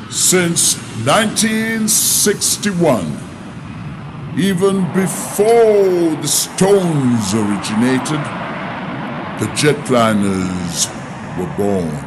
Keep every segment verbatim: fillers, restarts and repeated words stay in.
Since nineteen sixty-one, even before the Stones originated, the Jetliners were born.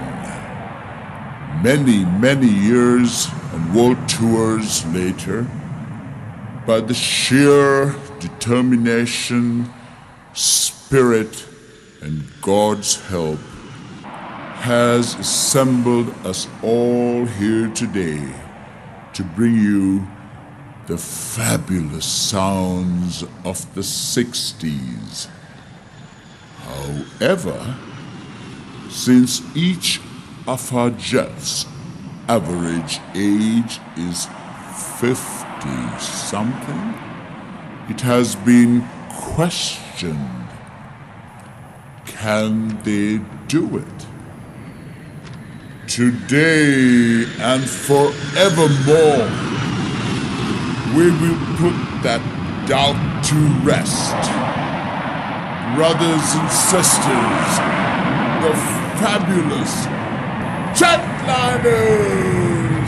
Many, many years and world tours later, by the sheer determination, spirit, and God's help, has assembled us all here today to bring you the fabulous sounds of the sixties. However, since each of our Jets' average age is fifty-something, it has been questioned, can they do it? Today and forevermore, we will put that doubt to rest. Brothers and sisters, the fabulous Jetliners!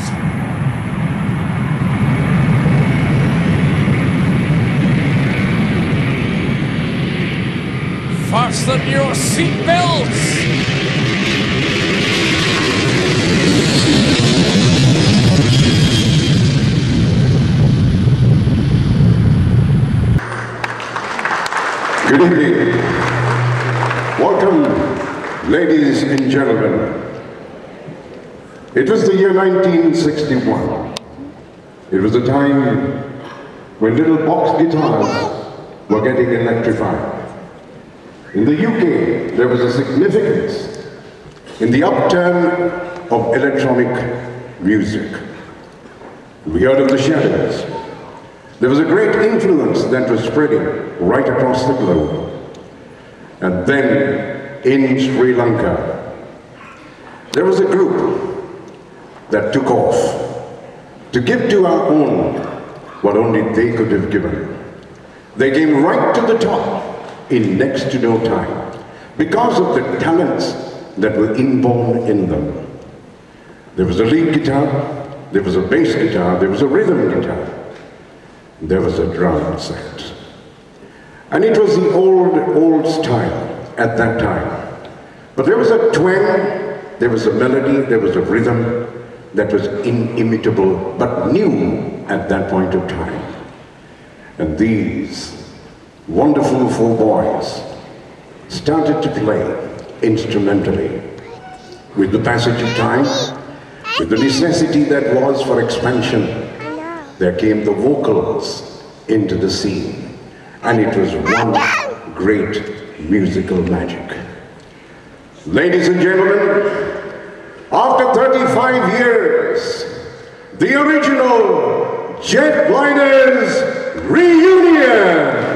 Fasten your seatbelts! Good evening. Welcome, ladies and gentlemen. It was the year nineteen sixty-one. It was a time when little box guitars were getting electrified. In the U K, there was a significance in the upturn of electronic music. We heard of the Shadows. There was a great influence that was spreading right across the globe. And then, in Sri Lanka, there was a group that took off to give to our own what only they could have given. They came right to the top in next to no time because of the talents that were inborn in them. There was a lead guitar, there was a bass guitar, there was a rhythm guitar, there was a drum set. And it was the old, old style at that time. But there was a twang, there was a melody, there was a rhythm that was inimitable, but new at that point of time. And these wonderful four boys started to play instrumentally. With the passage of time, with the necessity that was for expansion, there came the vocals into the scene. And it was one great musical magic. Ladies and gentlemen, after thirty-five years, the original Jetliners reunion!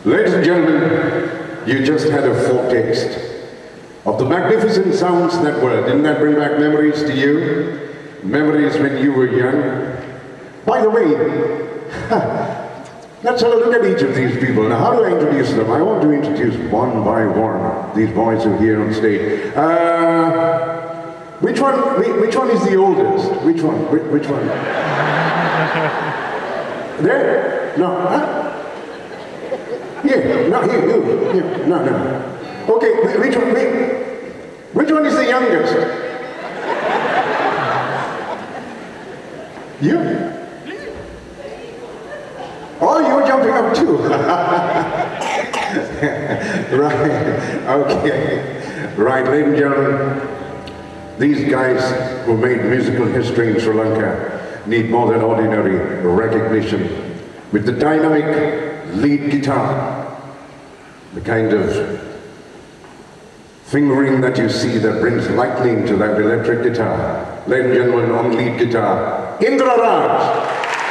Ladies and gentlemen, you just had a foretaste of the magnificent sounds that were. Didn't that bring back memories to you? Memories when you were young? By the way, let's have a look at each of these people. Now, how do I introduce them? I want to introduce one by one these boys who are here on stage. Uh, which one? Which one is the oldest? Which one? Which, which one? There? No. Huh? Yeah. No. Here. You. Here. No. No. Okay. Which one? Which, which one is the youngest? You? Oh, you're jumping up too. Right, okay. Right, ladies and gentlemen, these guys who made musical history in Sri Lanka need more than ordinary recognition. With the dynamic lead guitar, the kind of fingering that you see that brings lightning to that electric guitar. Ladies and gentlemen, on lead guitar, Indra Raj.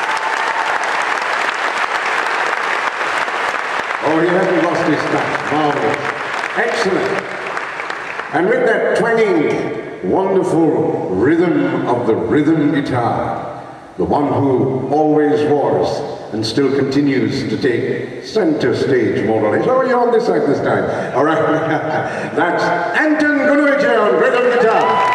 Oh, he hasn't lost his touch. Marvelous. Excellent. And with that twanging, wonderful rhythm of the rhythm guitar, the one who always was and still continues to take center stage, more or less. Oh, you're on this side this time. All right. That's Anton Gunovic on rhythm guitar.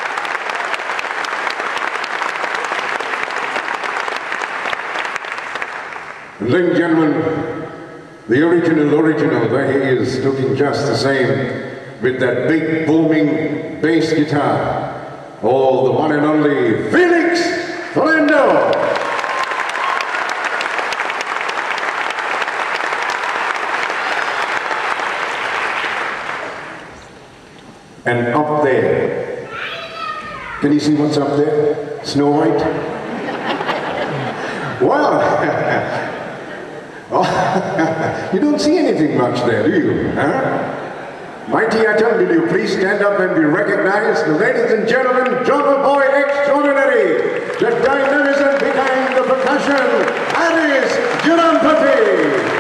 And ladies and gentlemen, the original original, there he is, looking just the same, with that big booming bass guitar. Oh, the one and only Felix Flando. And up there, can you see what's up there? Snow White? Well, oh, you don't see anything much there, do you? Huh? Mighty Atom, will you please stand up and be recognized? Ladies and gentlemen, drummer boy extraordinary, the dynamism behind the percussion, Aris Jurampati.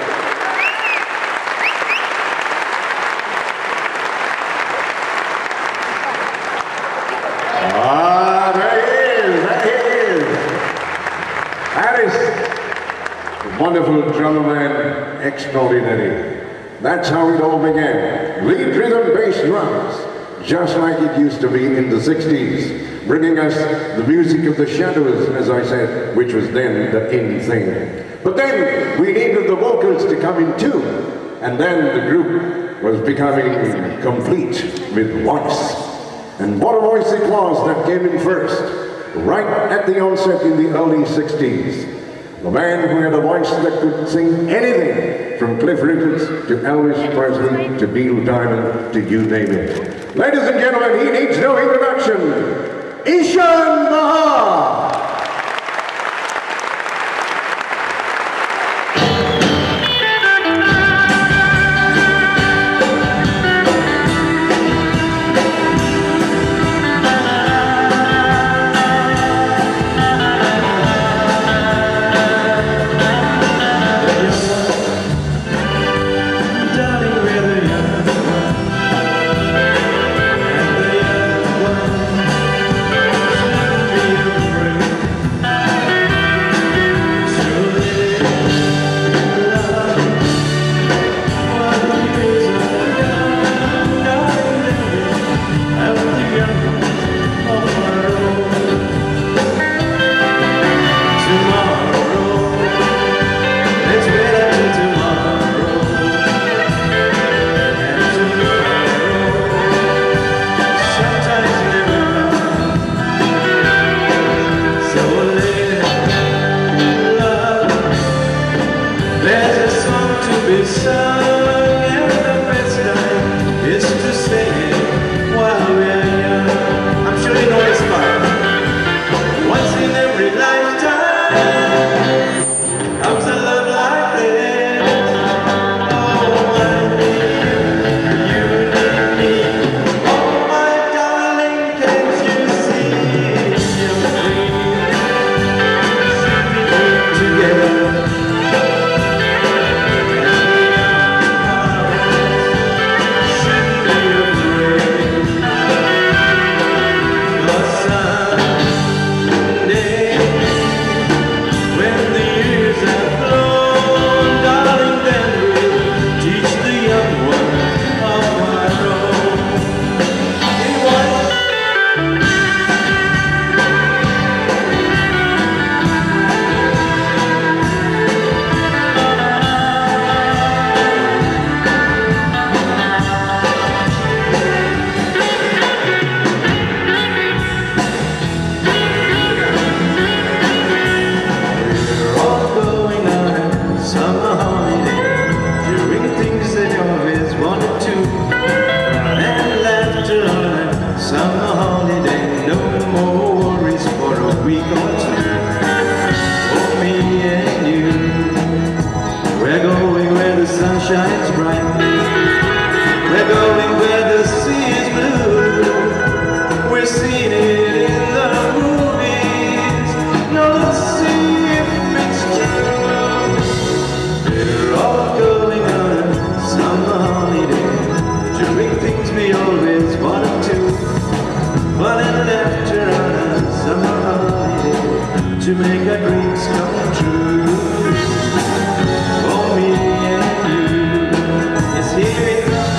Ah, there he is, there he is. Aris, wonderful drummer man, extraordinary. That's how it all began. Lead rhythm bass drums, just like it used to be in the sixties, bringing us the music of the Shadows, as I said, which was then the in thing. But then we needed the vocals to come in too, and then the group was becoming complete with voice. And what a voice it was that came in first, right at the onset in the early sixties. The man who had a voice that could sing anything, from Cliff Richards to Elvis Presley to Neil Diamond to you name it. Ladies and gentlemen, he needs no introduction, Ishan Bahar. Free. shines bright. We're going where the sea is blue. We're seeing it in the movies. Now let's see if it's true. We're all going on a summer holiday, doing things we always wanted to. Fun and laughter on a summer holiday, to make our dreams come true. For me and you, yes, here it comes.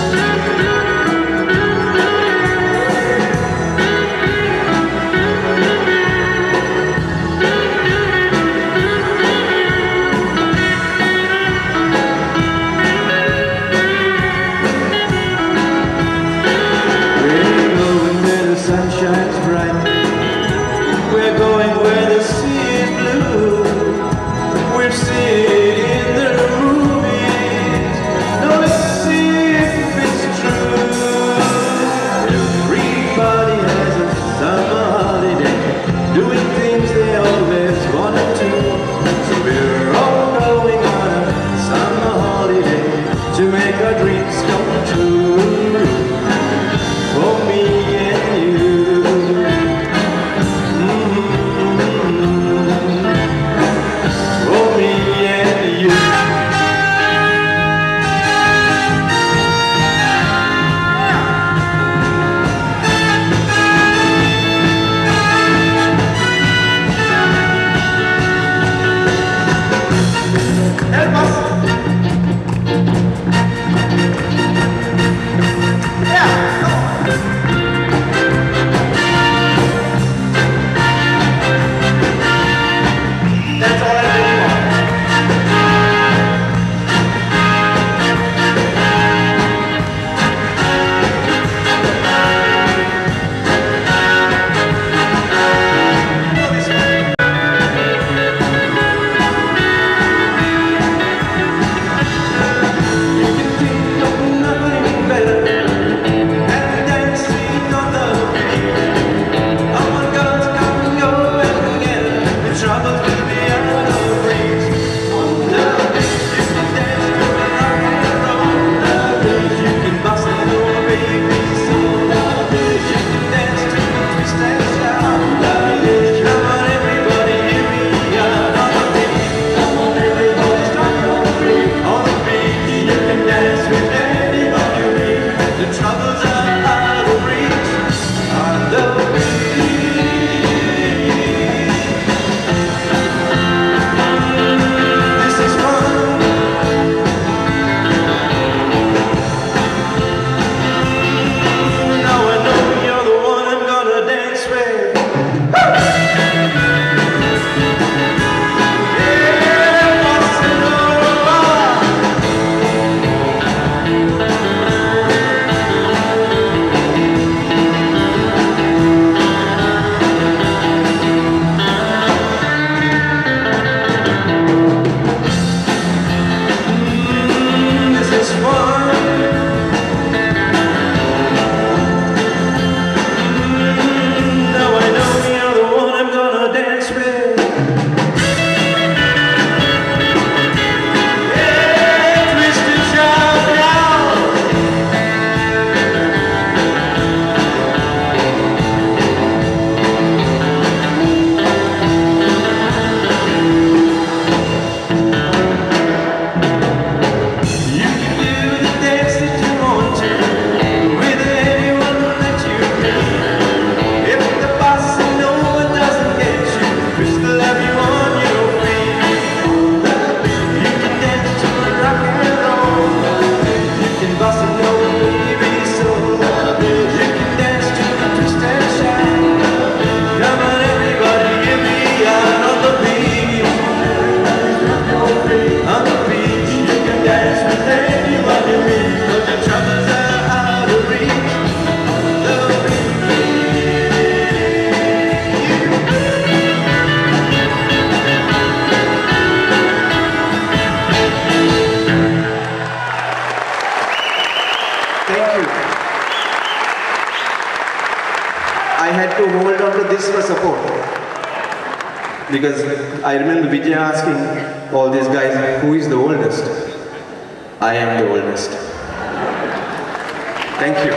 We're going where the sun shines bright. We're going where the sea is blue. We've seen it in the movies. Now let's see if it's true. Everybody has a summer holiday, doing things they always wanted to. So we're all going on a summer holiday, to make our dreams come true. For me and you. For me and you. Help us. Yeah, come on. That's all I really want. Know this one. You can think of nothing better than dancing on the beat. Oh my God, come and go and get the troubles will be out of reach. On the beach, you can dance to the rock and roll. On the beach, you can bossa nova, baby. So on the beach, you can dance to the twist and shout. On the beach, come on everybody, hear me out. On the beach, come on everybody, start your feet. On the beach, you can dance with anyone you meet. The troubles are out of reach. On the beach. This is fun. Now I know you're the one I'm gonna dance with. Yeah, bossa nova. Mm, this is fun. Mm, now I know you're the one I'm gonna dance with. Yeah, twist and shout now. You can do the dance that you want to, with anyone that you meet. If the bossa nova doesn't get you, twist the love you on your feet. You can dance to the rock and roll. You can bossa nova, baby, so you can dance to the twist and shout. Come on everybody, give me out on the beach. On the beach, you can dance with anyone you meet, 'cause your troubles are out of reach. The Thank you. I had to hold on to this for support. Because I remember Vijay asking all these guys, who is the oldest? I am the oldest. Thank you.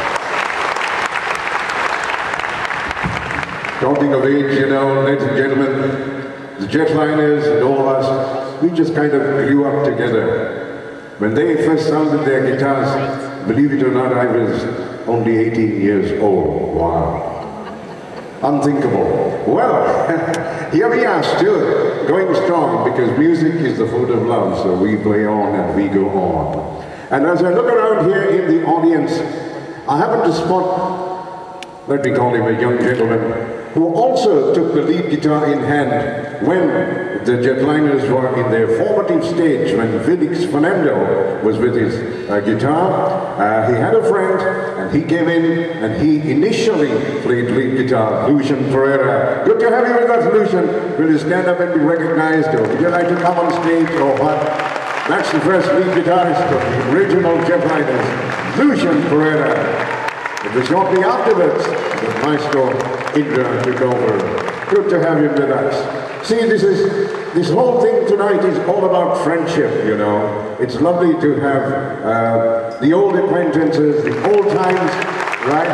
Talking of age, you know, ladies and gentlemen, the Jetliners and all of us, we just kind of grew up together. When they first sounded their guitars, believe it or not, I was only eighteen years old. Wow. Unthinkable. Well, here we are still going strong because music is the food of love, so we play on and we go on. And as I look around here in the audience, I happen to spot, let me call him a young gentleman, who also took the lead guitar in hand when the Jetliners were in their formative stage, when Felix Fernando was with his uh, guitar. Uh, he had a friend, and he came in, and he initially played lead guitar, Lucian Pereira. Good to have you with us, Lucian. Will you stand up and be recognized, or would you like to come on stage, or what? That's the first lead guitarist of the original Jetliners, Lucian Pereira. It was shortly afterwards that Maestro Indra took over. Good to have you with us. See, this is this whole thing tonight is all about friendship, you know. It's lovely to have uh, the old acquaintances, the old times, right?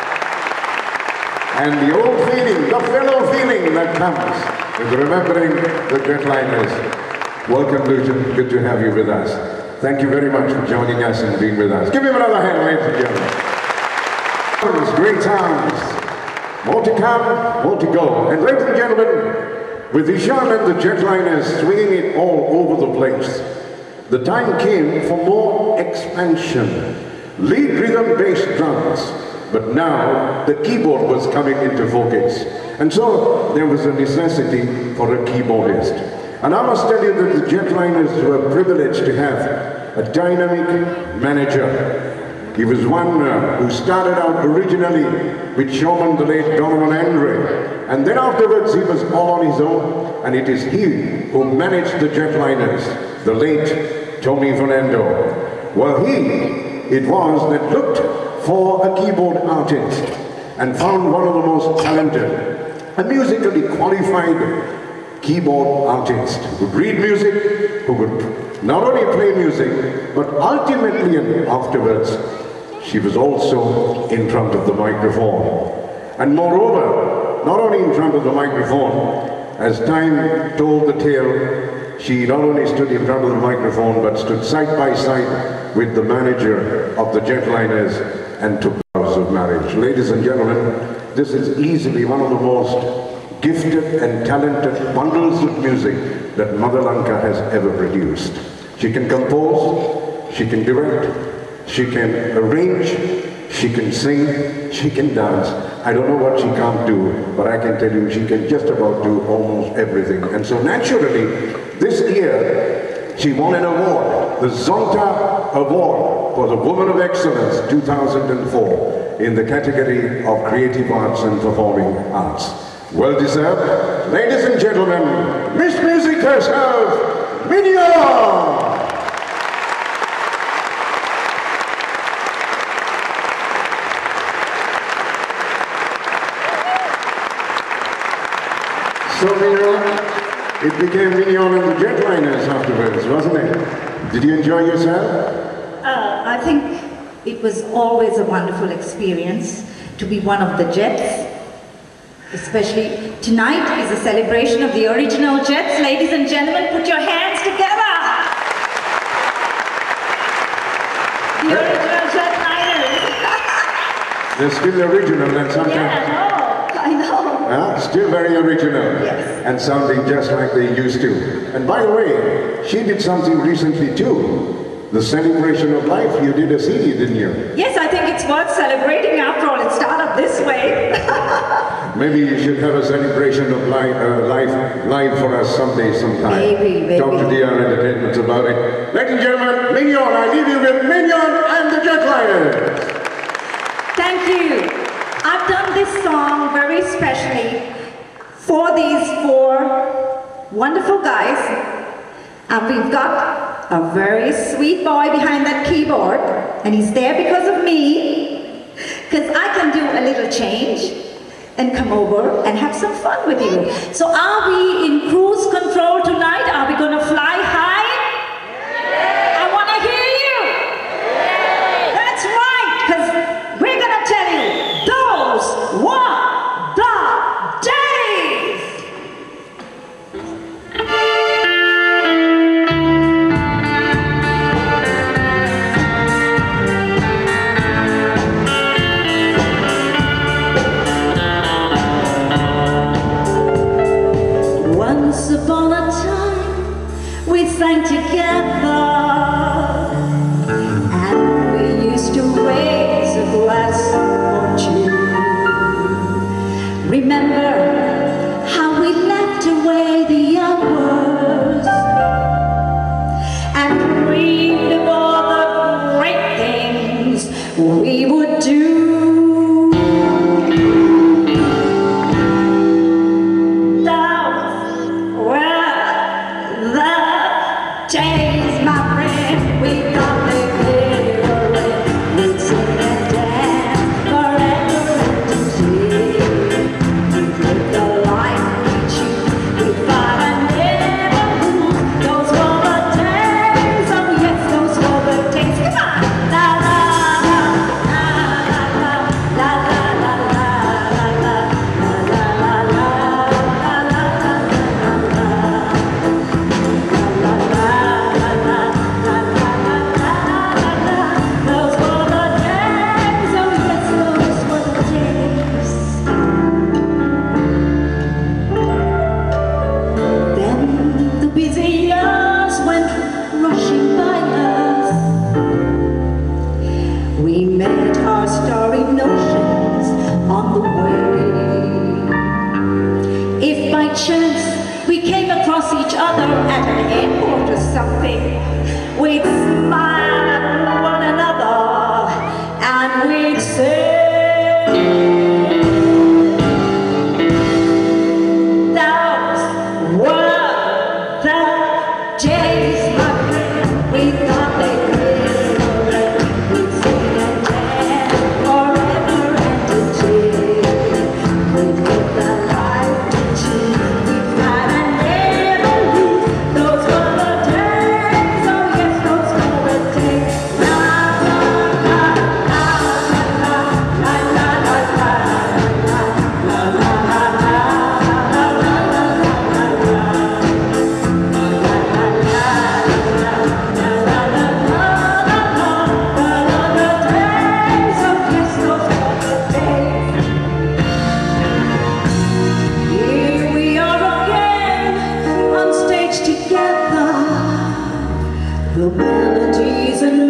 And the old feeling, the fellow feeling that comes with remembering the Jetliners. Welcome, Lucian. Good to have you with us. Thank you very much for joining us and being with us. Give him another hand, ladies and gentlemen. Great times. More to come, more to go. And ladies and gentlemen, with Ishan and the Jetliners swinging it all over the place, the time came for more expansion. Lead rhythm bass drums, but now the keyboard was coming into focus. And so there was a necessity for a keyboardist. And I must tell you that the Jetliners were privileged to have a dynamic manager. He was one uh, who started out originally with showman the late Donovan Andre, and then afterwards he was all on his own, and it is he who managed the Jetliners, the late Tony Fernando. Well, he it was that looked for a keyboard artist and found one of the most talented, a musically qualified keyboard artist who could read music, who could not only play music, but ultimately and afterwards, she was also in front of the microphone. And moreover, not only in front of the microphone, as time told the tale, she not only stood in front of the microphone, but stood side by side with the manager of the Jetliners and took vows of marriage. Ladies and gentlemen, this is easily one of the most gifted and talented bundles of music that Mother Lanka has ever produced. She can compose, she can direct, she can arrange, she can sing, she can dance. I don't know what she can't do, but I can tell you she can just about do almost everything. And so naturally, this year, she won an award, the Zonta Award for the Woman of Excellence two thousand four in the category of Creative Arts and Performing Arts. Well deserved. Ladies and gentlemen, Miss Music herself, Mignon! So, Mignon, it became Mignon and the Jetliners afterwards, wasn't it? Did you enjoy yourself? Uh, I think it was always a wonderful experience to be one of the Jets. Especially tonight is a celebration of the original Jets. Ladies and gentlemen, put your hands together! The original Jetliners. They're still original and sometimes... Yeah, I know. I know. Uh, still very original. Yes. And sounding just like they used to. And by the way, she did something recently too. The Celebration of Life, you did a C D, didn't you? Yes, I think it's worth celebrating. After all, it started this way. Maybe you should have a celebration of life, uh, life live for us someday, sometime. Maybe, maybe. Talk to D R Entertainment about it. Ladies and gentlemen, Mignon, I leave you with Mignon and the Jetliners. Thank you. I've done this song very specially for these four wonderful guys. And we've got a very sweet boy behind that keyboard, and he's there because of me, because I can do a little change and come over and have some fun with you. So are we in cruise control tonight? Are we going to fly high? I want to hear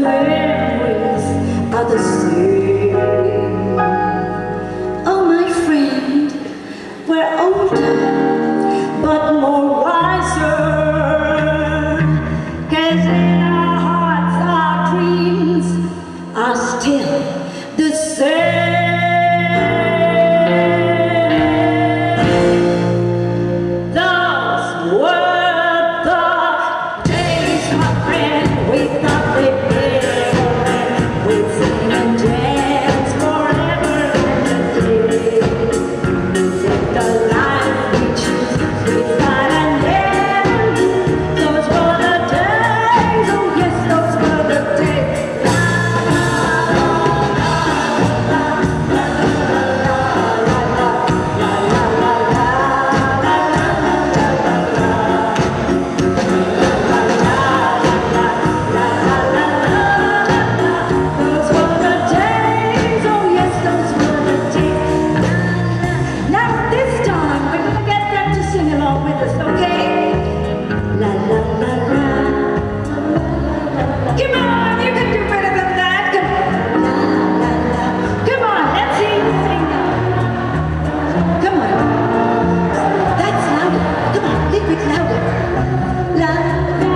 memories are the same. Oh, my friend, we're older, but more wiser. 'Cause in our hearts, our dreams are still the same. Those were the days, my friend. We thought they'd be forever. We'd sing and dance forever and a day. With the life we choose, we'd find an end. Those were the days, oh yes, those were the days. Those were the days, oh yes, those were the days. Now this time, we're gonna get them to sing along with us, okay? La la la la. Come on, you can do better than that. Come la la la. Come on, let's see you sing now. Come on. That's louder. Come on, a little bit louder. La la la.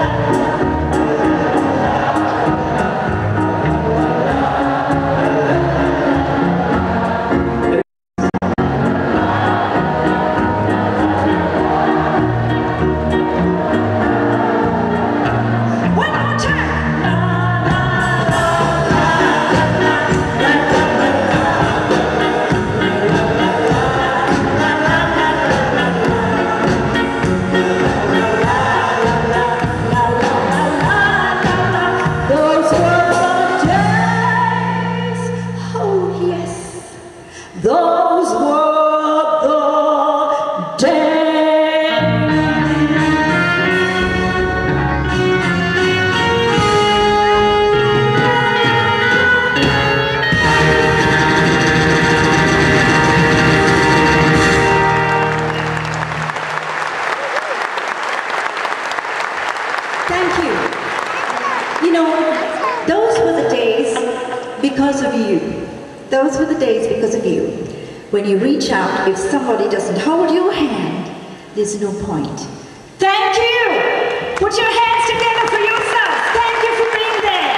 One more time. La la la Those were the days. Oh yes, those were the days. Thank you. You know, those were the days because of you. Those were the days because of you. When you reach out, if somebody doesn't hold your hand, there's no point. Thank you. Put your hands together for yourself. Thank you for being there.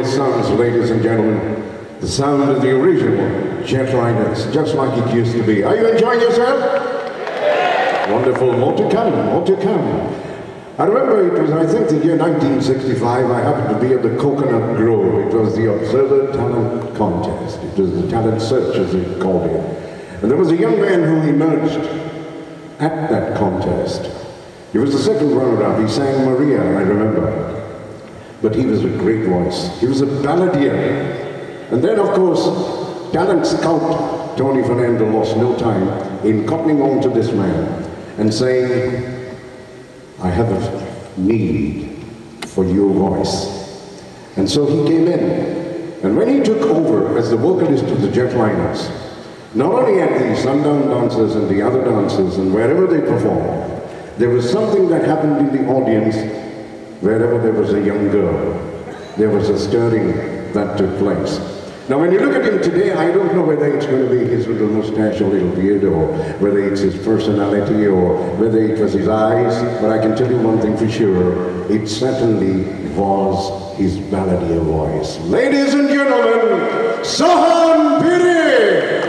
this sounds, ladies and gentlemen. The sound of the original Jetliners, just like it used to be. Are you enjoying yourself? Wonderful. More to come, more to come. I remember it was, I think, the year nineteen sixty-five. I happened to be at the Coconut Grove. It was the Observer Talent Contest. It was the talent search, as they called it. And there was a young man who emerged at that contest. He was the second runner-up. He sang Maria, I remember. But he was a great voice. He was a balladeer. And then, of course, talent scout Tony Fernando lost no time in cottoning on to this man and saying, I have a need for your voice. And so he came in. And when he took over as the vocalist of the Jetliners, not only at the Sundown Dancers and the other dancers and wherever they performed, there was something that happened in the audience wherever there was a young girl. There was a stirring that took place. Now, when you look at him today, I don't know whether it's going to be his little mustache or little beard, or whether it's his personality, or whether it was his eyes, but I can tell you one thing for sure, it certainly was his balladeer voice. Ladies and gentlemen, Sohan Piri!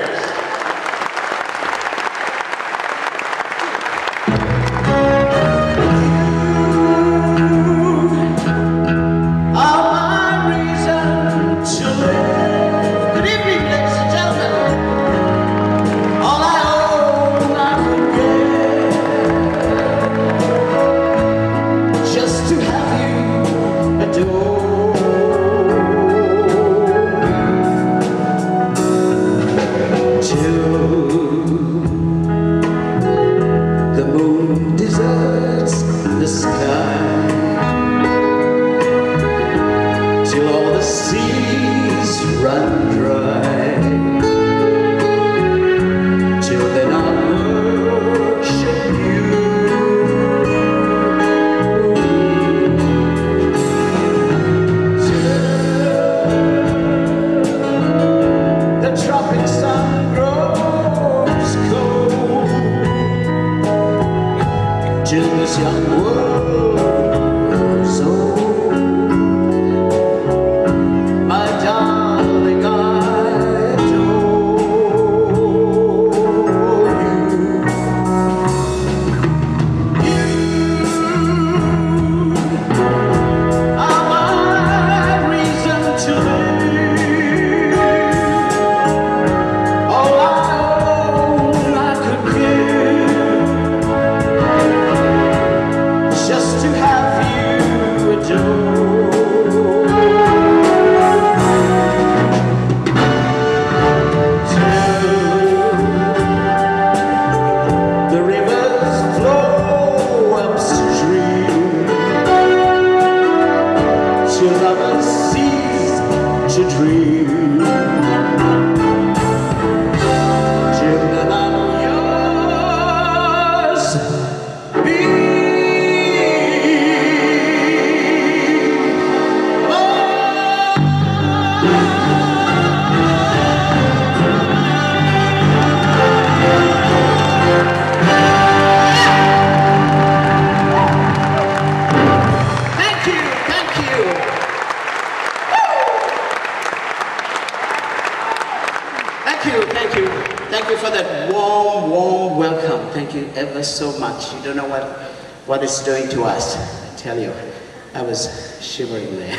So much. You don't know what what it's doing to us. I tell you, I was shivering there.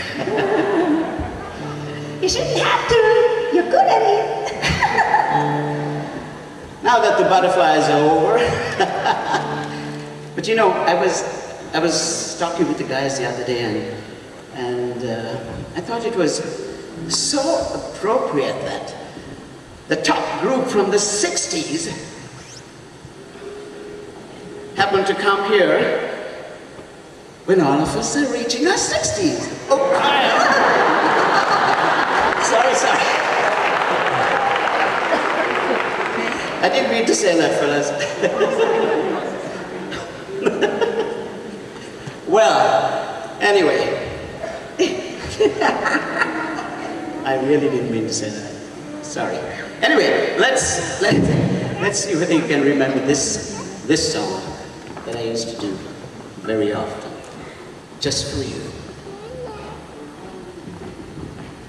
You shouldn't have to. You're good at it. Now that the butterflies are over. But you know, I was I was talking with the guys the other day, and and uh, I thought it was so appropriate that the top group from the sixties happened to come here when all of us are reaching our sixties. Oh, sorry, sorry. I didn't mean to say that, fellas. Well, anyway. I really didn't mean to say that. Sorry. Anyway, let's let let's see whether you can remember this this song that I used to do very often, just for you.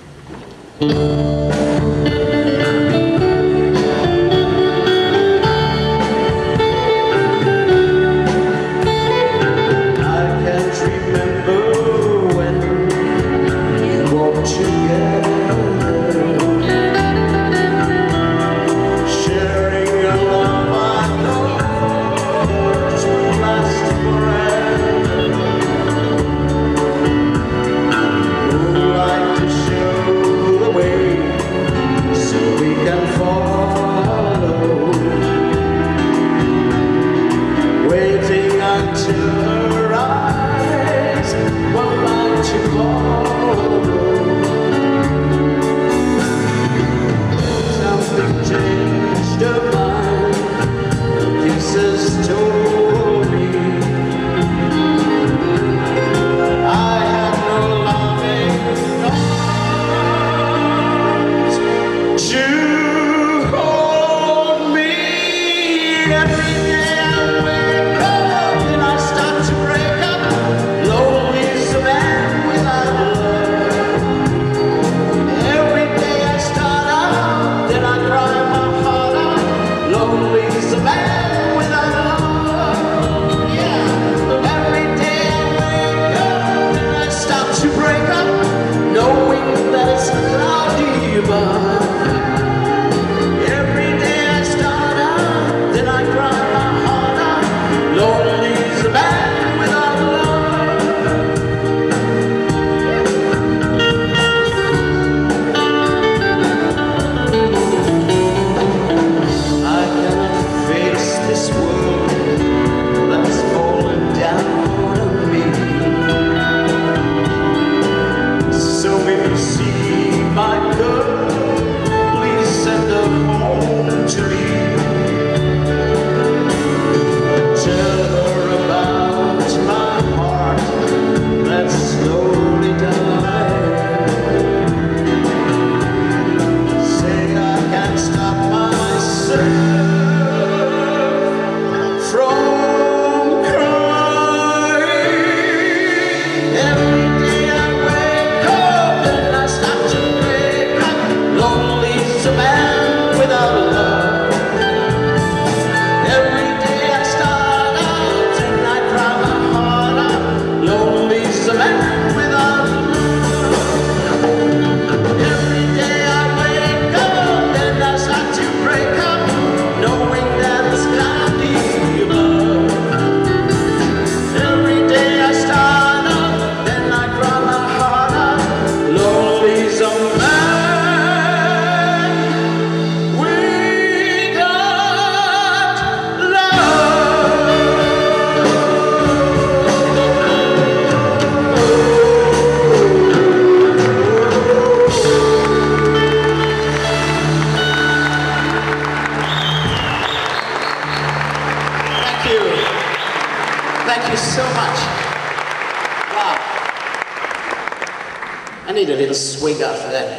I need a little swig after that.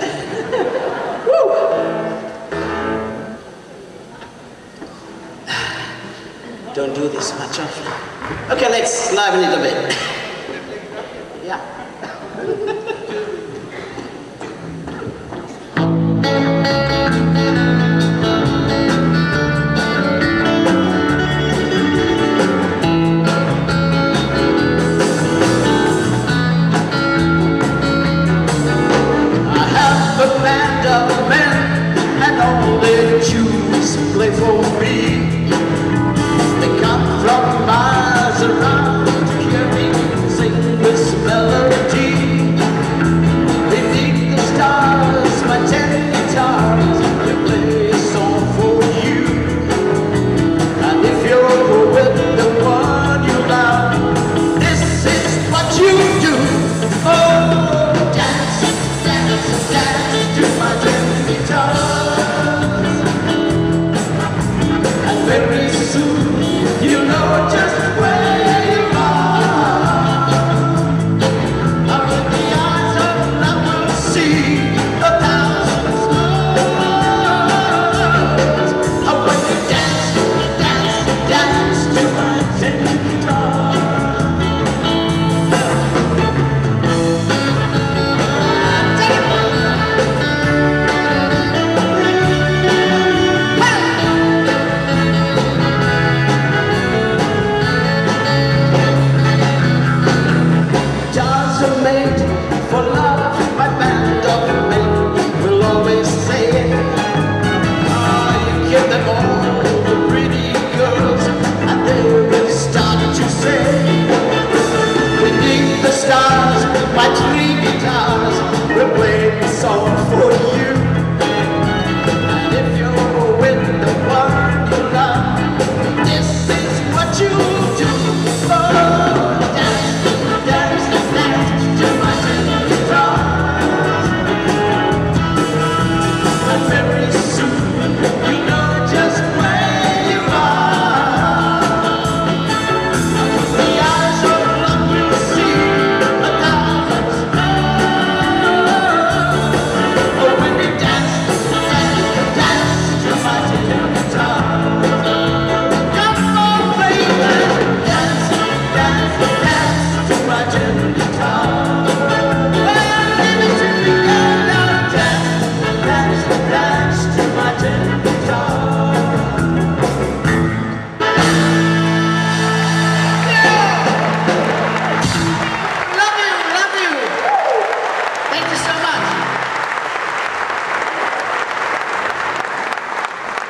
Woo! Don't do this much often. Okay, let's liven it a bit. Yeah. Play for me. They come from miles around to hear me sing this melody. Beneath the stars, my ten guitars, they play a song for you. And if you're with the one you love, this is what you do. Oh, dance, dance, dance to my ten guitars.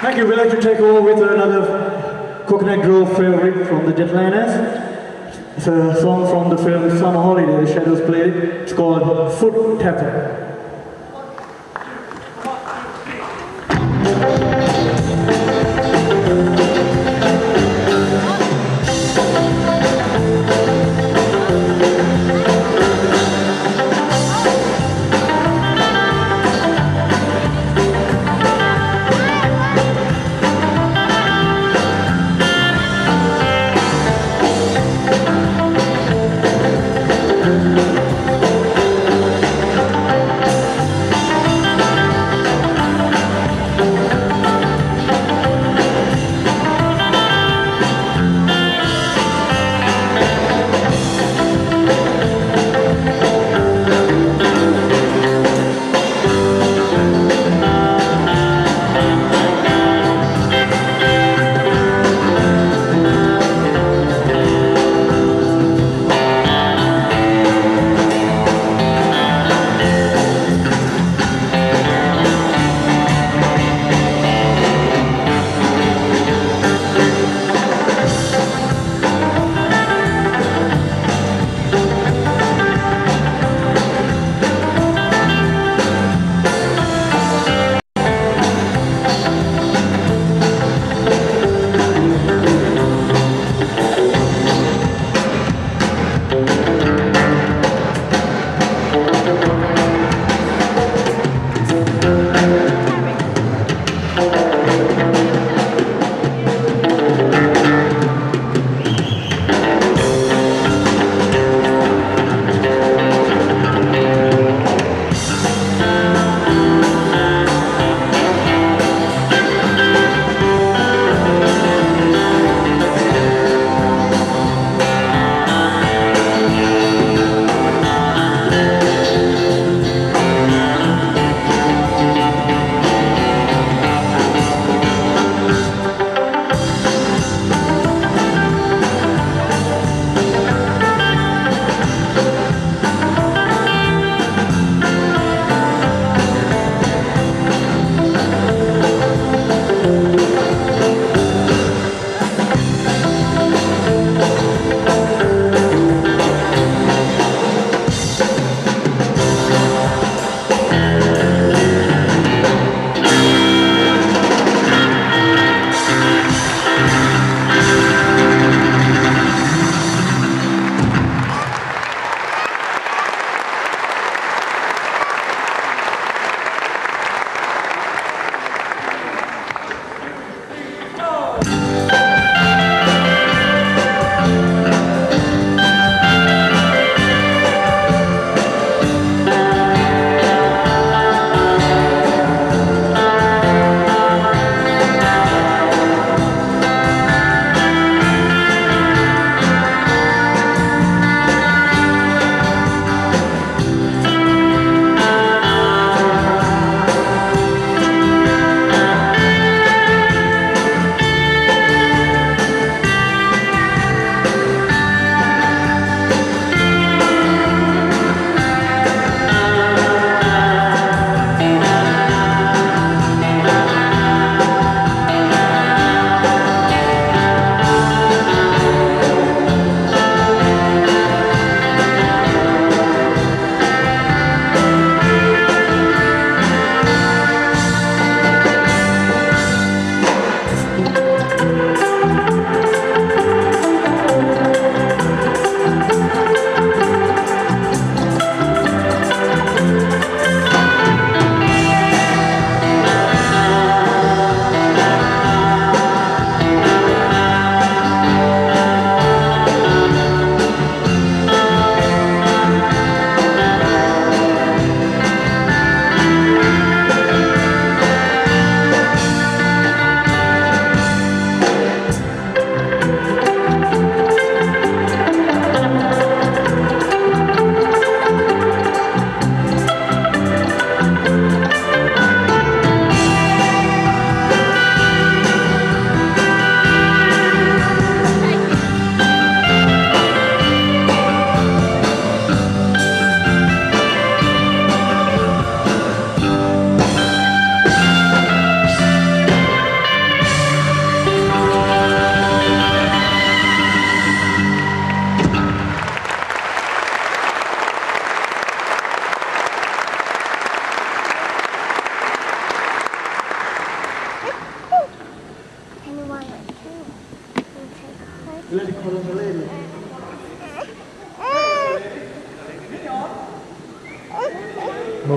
Thank you. We'd like to take over with another Coconut Grove favorite from the Jetliners. It's a song from the film Summer Holiday, Shadows played. It's called Foot Tapper. Thank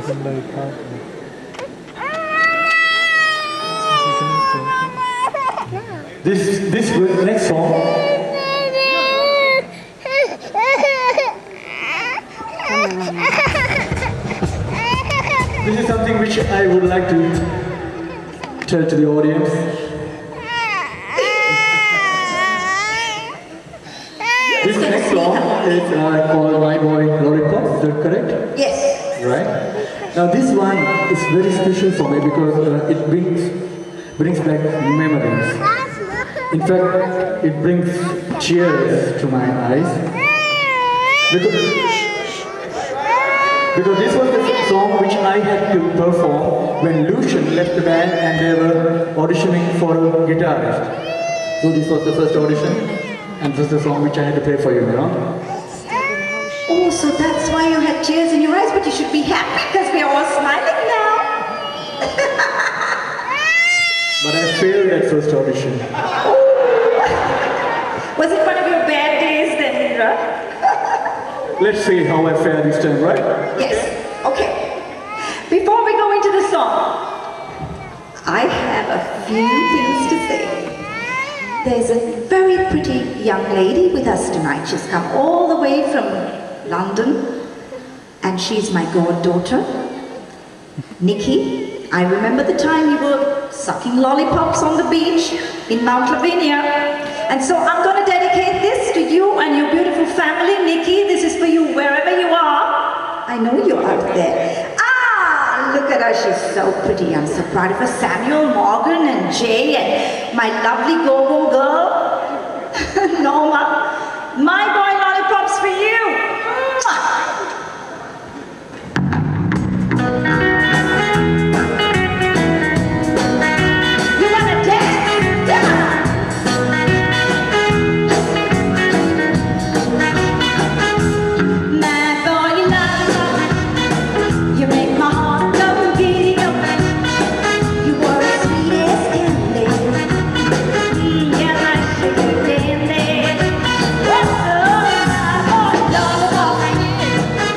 This this next song this is something which I would like to tell to the audience. This next song is uh, called My Boy Lollipop, is that correct? Yes. Right? Now this one is very special for me because uh, it brings brings back memories. In fact, it brings tears to my eyes. Because, because this was the song which I had to perform when Lucian left the band and they were auditioning for a guitarist. So this was the first audition and this is the song which I had to play for you, you know. Oh, so that's why you had tears in your eyes, but you should be happy because we are all smiling now. But I failed that first audition. Oh. Was it one of your bad days then, Indra? Let's see how I fare this time, right? Yes. Okay. Before we go into the song, I have a few things to say. There's a very pretty young lady with us tonight. She's come all the way from London, and she's my goddaughter, Nikki. I remember the time you were sucking lollipops on the beach in Mount Lavinia. And so I'm going to dedicate this to you and your beautiful family, Nikki. This is for you wherever you are. I know you're out there. Ah, look at her. She's so pretty. I'm so proud of her. Samuel, Morgan, and Jay, and my lovely go-go girl, Norma. My boy lollipops for you. Mwah. Yeah.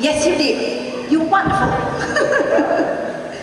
Yes, you did. You're wonderful.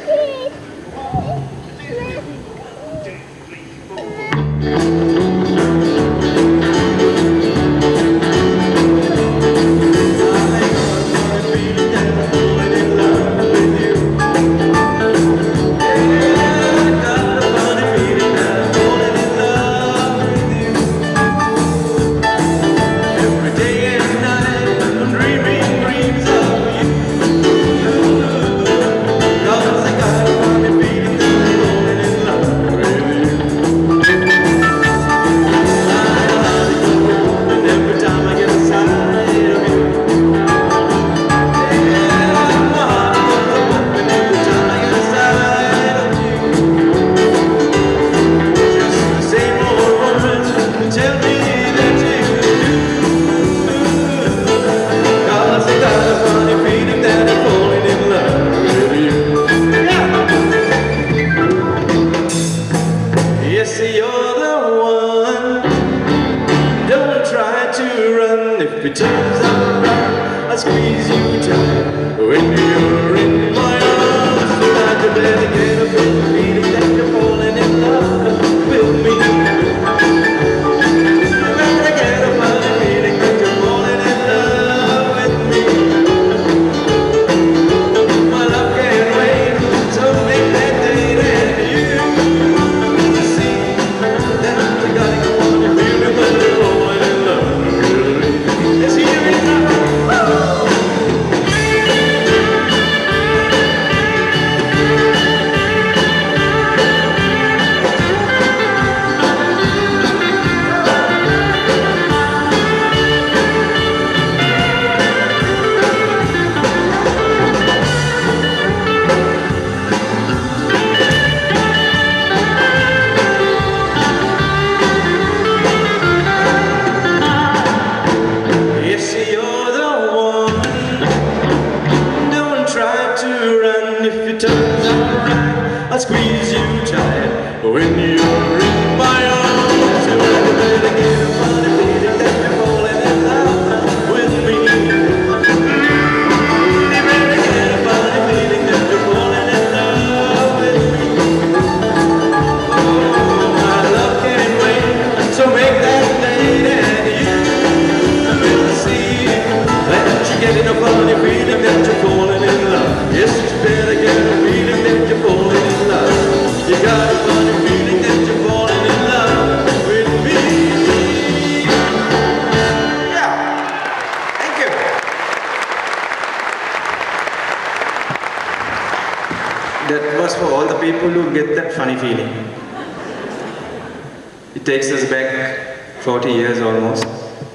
It takes us back forty years almost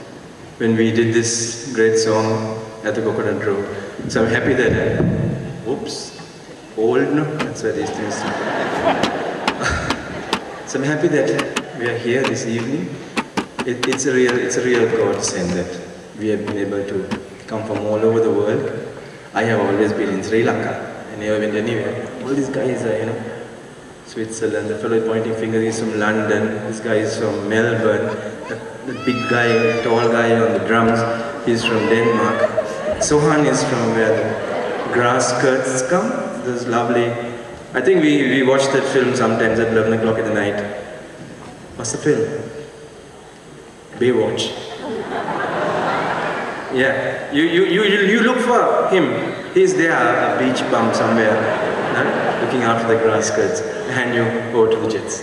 when we did this great song at the Coconut Grove. So I'm happy that I, oops, old, no? That's where these things So I'm happy that we are here this evening. It, it's a real, it's a real godsend that we have been able to come from all over the world. I have always been in Sri Lanka. I never went anywhere. All these guys are, you know, Switzerland, the fellow pointing finger is from London, this guy is from Melbourne, the, the big guy, the tall guy on the drums, he's from Denmark. Sohan is from where the grass skirts come, this lovely, I think we, we watch that film sometimes at eleven o'clock at the night. What's the film? Baywatch. Yeah, you, you, you, you look for him, he's there, a beach bum somewhere, huh? Looking after the grass skirts. Hand you over to the Jets.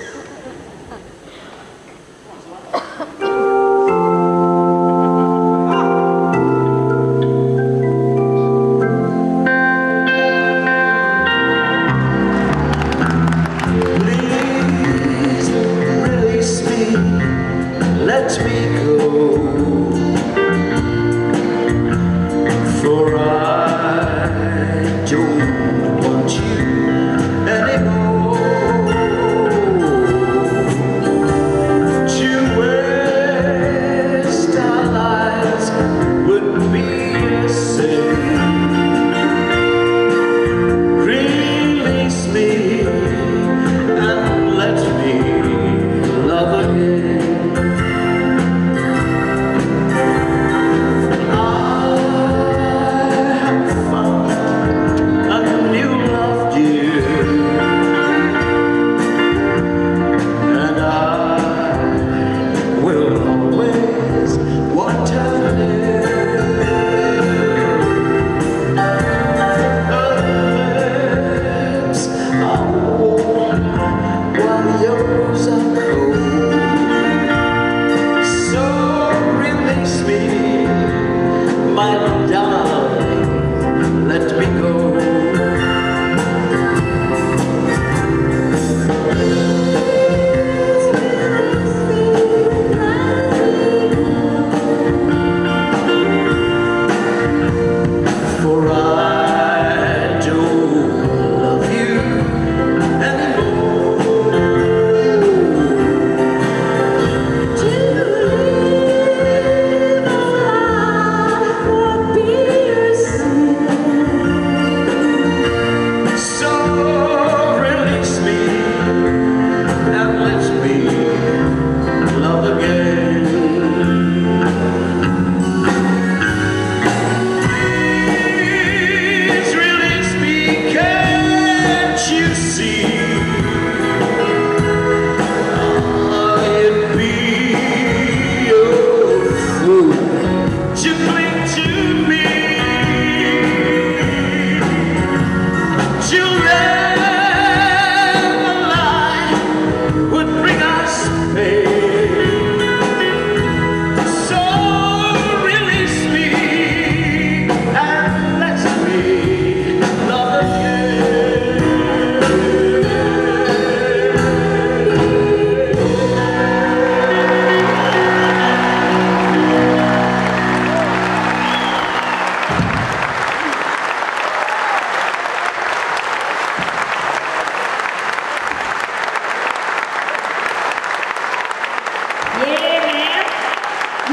Please release me, let me go, for I don't want you anymore.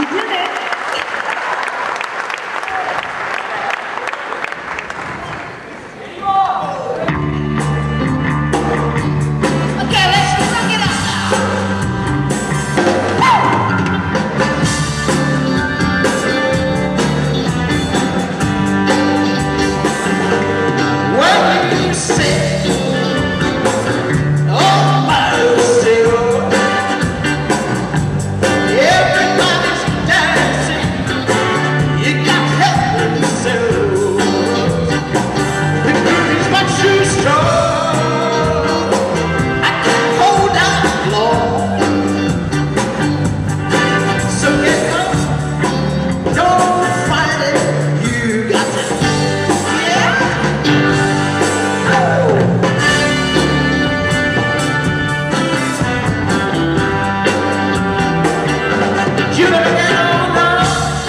You did it. Okay, let's suck it up now. When you say, oh my zero, everybody's dancing. You got help themselves. The groupie's much too strong. I can't hold out long. So get up, don't fight it. You got to, yeah. You better get on up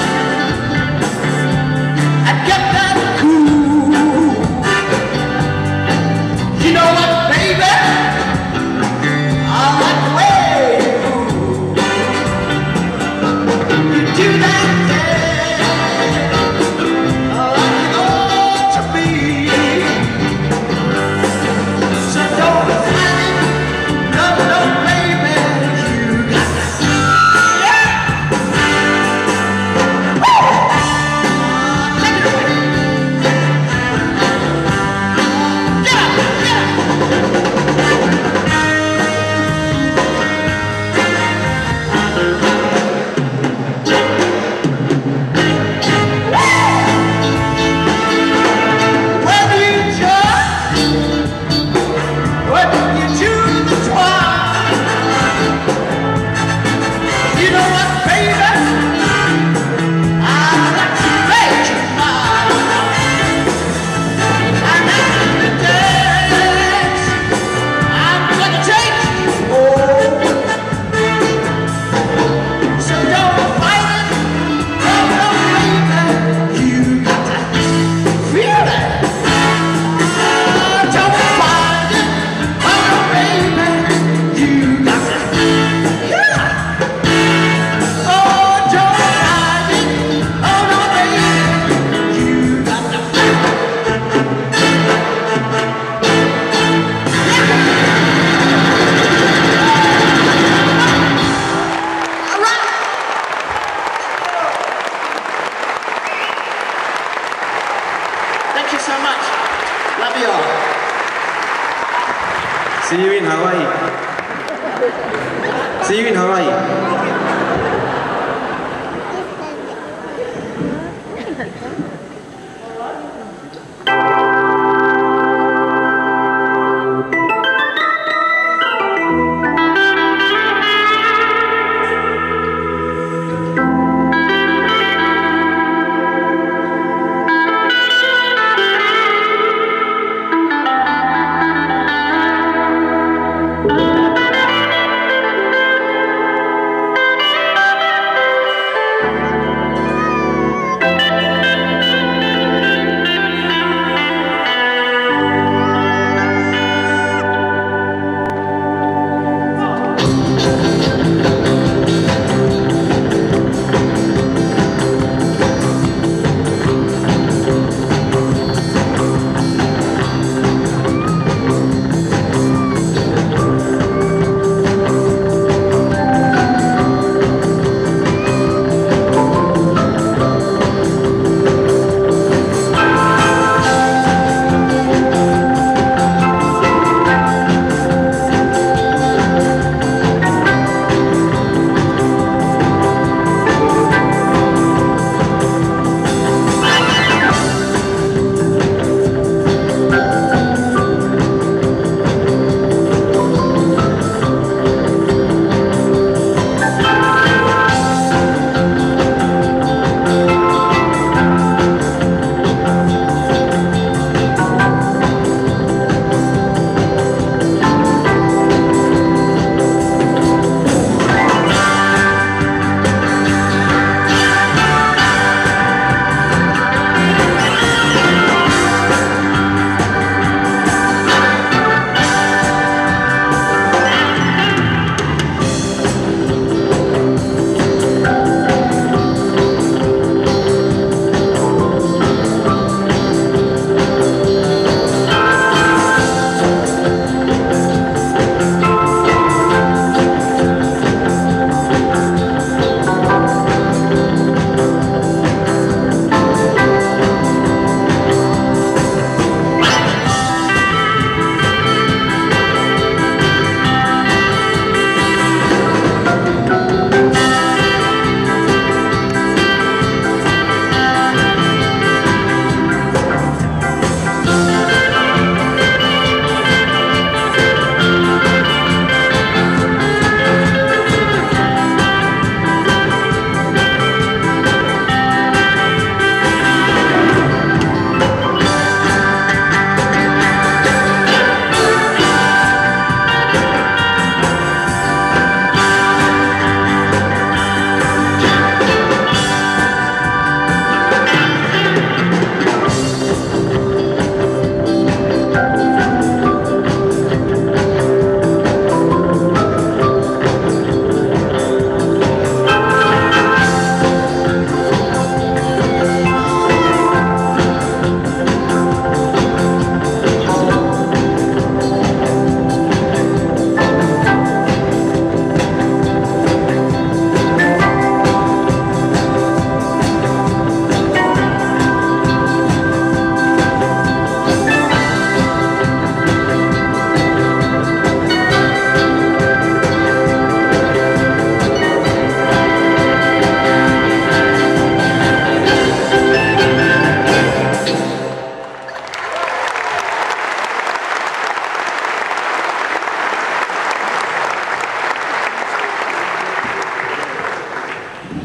and get that cool. You know what, baby? I like the way you move. You do that dance like you ought to be. So don't fight it, no, no, baby. You got to, yeah. Woo! Take it away. Get up, get up. When you jump, when you do the twine, you know what, baby? I'd like to make you mine. And after the dance, I'm gonna take you home. So don't fight it, no, no, baby. You got to feel it. Don't fight it, oh no, baby. You got to, yeah. Oh, don't fight it, oh no, baby. You got to, all right. Thank you so much. Love you all. See you in Hawaii. See you in Hawaii.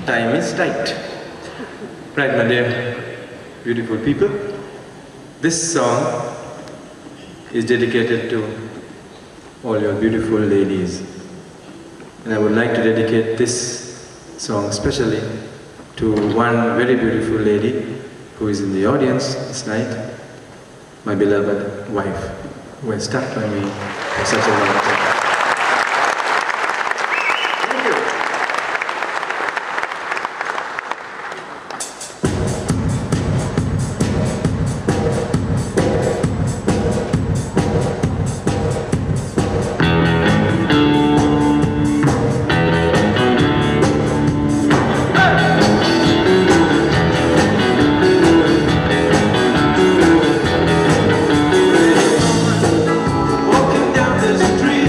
time is right. Right, my dear, beautiful people. This song is dedicated to all your beautiful ladies. And I would like to dedicate this song especially to one very beautiful lady who is in the audience this night, my beloved wife, who has stuck by me for such a long time. Walking down the street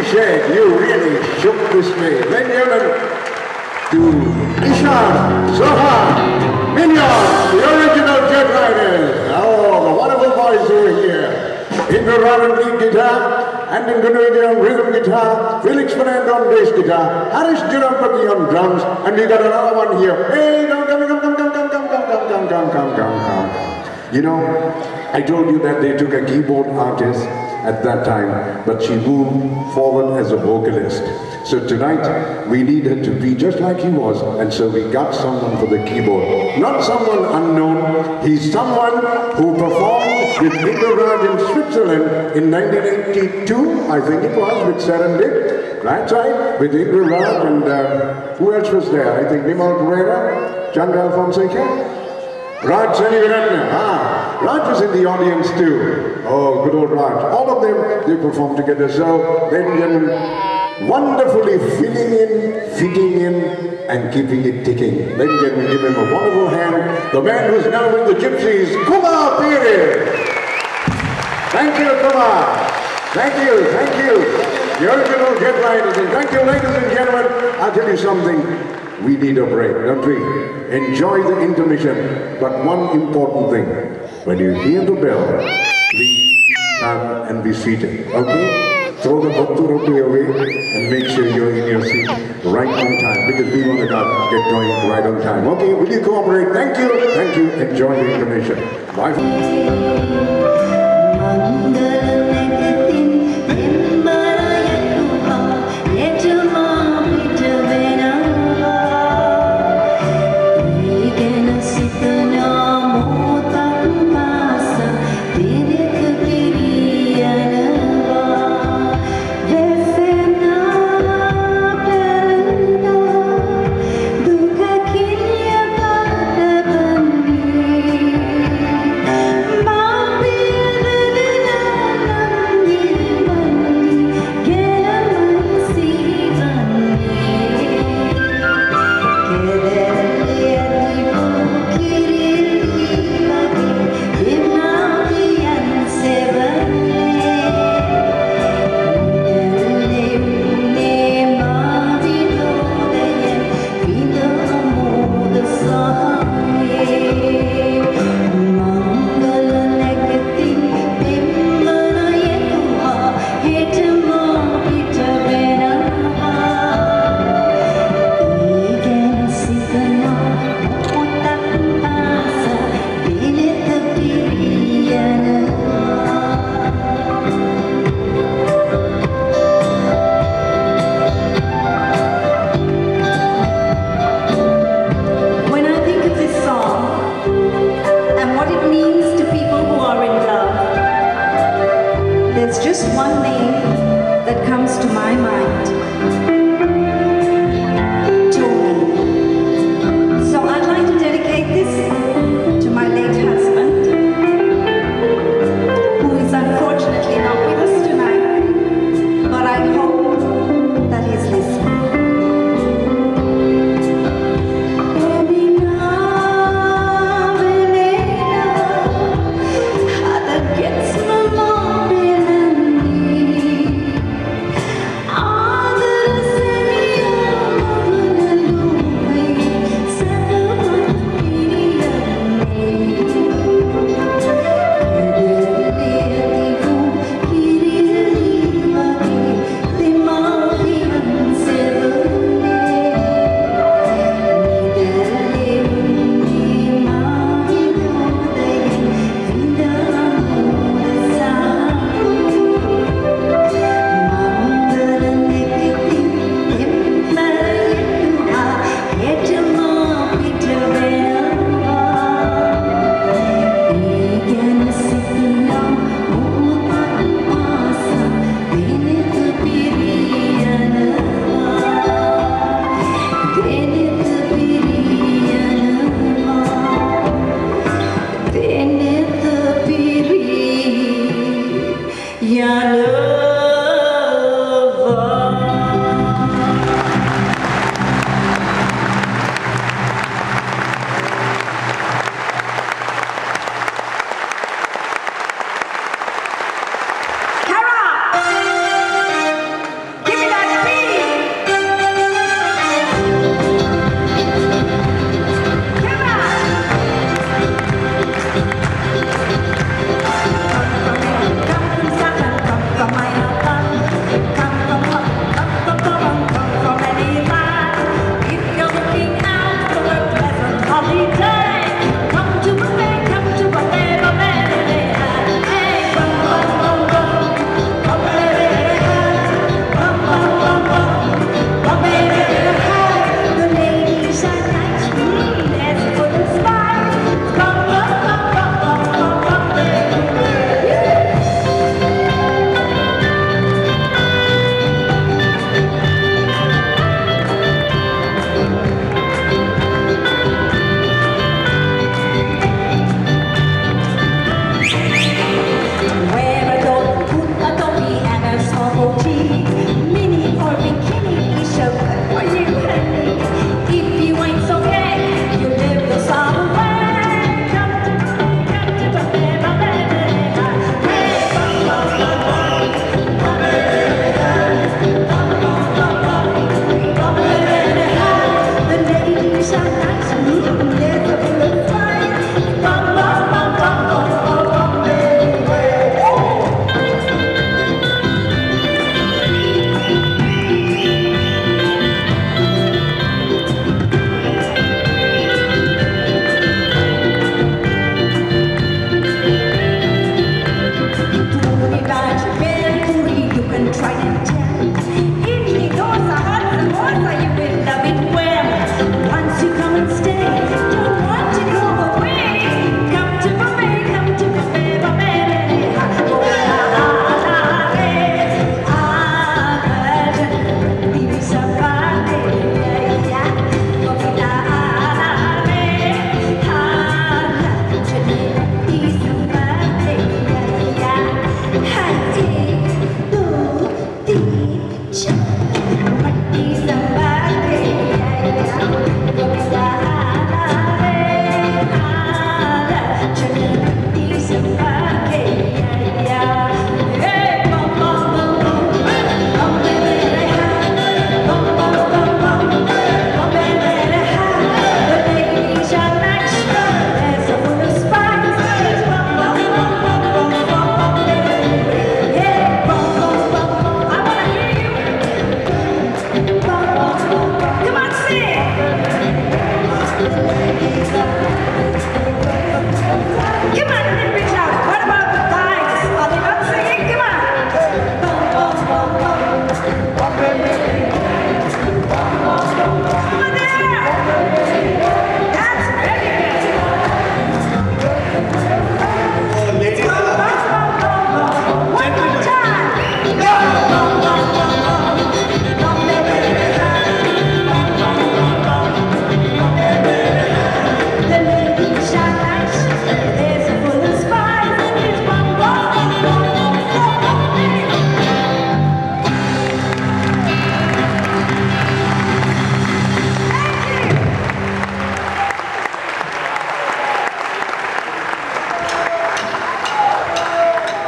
appreciate you really shook this place. Ladies and gentlemen, to Ishan, Soha, Mignon, the original Jet Riders. Oh, the wonderful boys who are here. Indra on lead guitar, Anton Gunurgi on rhythm guitar, Felix Fernando on bass guitar, Harish Jirampati on drums, and we got another one here. Hey, come, come, come, come, come, come, come, come, come, come, come, come, come, come. You know, I told you that they took a keyboard artist at that time, but she moved forward as a vocalist. So tonight, we need her to be just like he was, and so we got someone for the keyboard. Not someone unknown, he's someone who performed with Indra Raj in Switzerland in nineteen eighty-two, I think it was, with Serendip. That's right, with Indra Raj and uh, who else was there? I think Nimal Pereira, Chandra Fonseca, Raj Seniviratna. Ah, Raj was in the audience too. Oh, good old Raj. All of them, they performed together. So, ladies and gentlemen, wonderfully filling in, fitting in, and keeping it ticking. Ladies and gentlemen, give him a wonderful hand. The man who's now with the Gypsies, Kumar Piri. Thank you, Kumar. Thank you, thank you. The original Jet Riders. And thank you, ladies and gentlemen. I'll tell you something. We need a break, don't we? Enjoy the intermission. But one important thing. When you hear the bell, please come and be seated. Okay? Throw the bhattu roti away and make sure you're in your seat right on time, because we want to get going right on time. Okay, will you cooperate? Thank you. Thank you. Enjoy the intermission. Bye. Others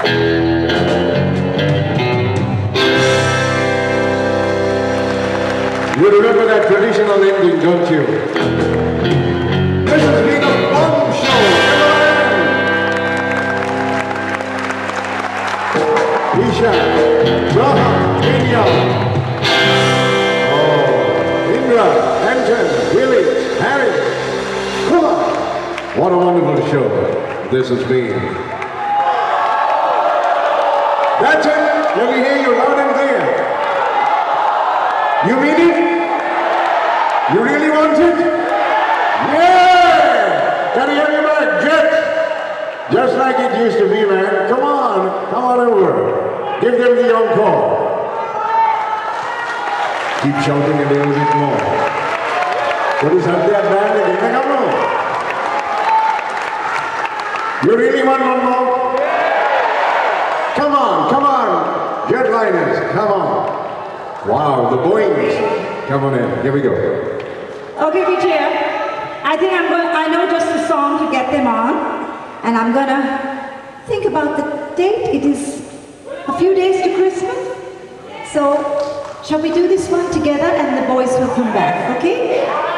You remember that traditional ending, don't you? This has been a bomb show. Isha, Raha, India. Oh, Indra, Anton, Willie, Harry. Come on. What a wonderful show this has been. That's it. Let me hear you loud and clear. You mean it? You really want it? Yeah! Can you hear me back, Jet? Just like it used to be, man. Come on, come on over. Give them the encore. Keep shouting a little bit more. What is up there, band again? Come on. You really want one more? Come on, come on. Jetliners, come on. Wow, the Boeings. Come on in. Here we go. Okay, Vijaya. I think I'm going. I know just a song to get them on, and I'm gonna think about the date. It is a few days to Christmas. So, shall we do this one together, and the boys will come back? Okay?